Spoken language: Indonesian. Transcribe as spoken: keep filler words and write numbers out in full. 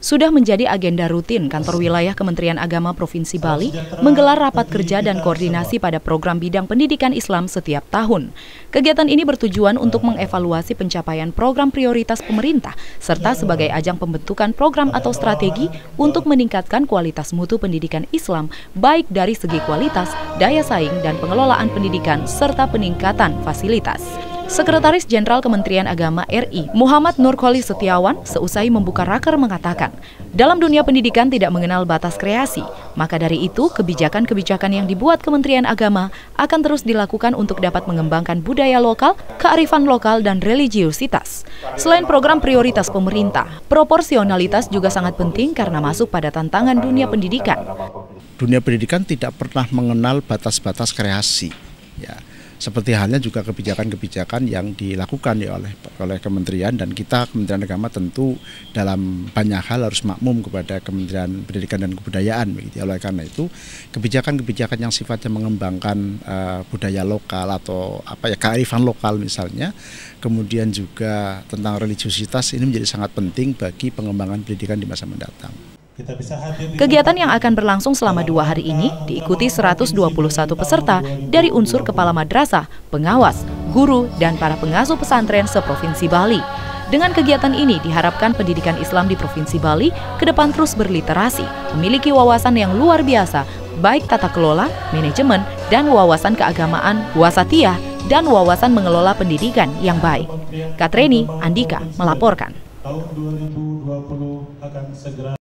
Sudah menjadi agenda rutin kantor wilayah Kementerian Agama Provinsi Bali menggelar rapat kerja dan koordinasi pada program bidang pendidikan Islam setiap tahun. Kegiatan ini bertujuan untuk mengevaluasi pencapaian program prioritas pemerintah serta sebagai ajang pembentukan program atau strategi untuk meningkatkan kualitas mutu pendidikan Islam baik dari segi kualitas, daya saing, dan pengelolaan pendidikan serta peningkatan fasilitas. Sekretaris Jenderal Kementerian Agama R I, Muhammad Nurkholi Setiawan, seusai membuka raker mengatakan, dalam dunia pendidikan tidak mengenal batas kreasi, maka dari itu kebijakan-kebijakan yang dibuat Kementerian Agama akan terus dilakukan untuk dapat mengembangkan budaya lokal, kearifan lokal, dan religiusitas. Selain program prioritas pemerintah, proporsionalitas juga sangat penting karena masuk pada tantangan dunia pendidikan. Dunia pendidikan tidak pernah mengenal batas-batas kreasi, ya. Seperti halnya juga kebijakan-kebijakan yang dilakukan ya oleh oleh kementerian, dan kita Kementerian Agama tentu dalam banyak hal harus makmum kepada Kementerian Pendidikan dan Kebudayaan begitu ya. Oleh karena itu kebijakan-kebijakan yang sifatnya mengembangkan uh, budaya lokal atau apa ya kearifan lokal misalnya, kemudian juga tentang religiusitas ini menjadi sangat penting bagi pengembangan pendidikan di masa mendatang. Kegiatan yang akan berlangsung selama dua hari ini diikuti seratus dua puluh satu peserta dari unsur kepala madrasah, pengawas, guru, dan para pengasuh pesantren seprovinsi Bali. Dengan kegiatan ini diharapkan pendidikan Islam di Provinsi Bali ke depan terus berliterasi, memiliki wawasan yang luar biasa, baik tata kelola, manajemen, dan wawasan keagamaan, wasatiyah, dan wawasan mengelola pendidikan yang baik. Katreni Andika melaporkan.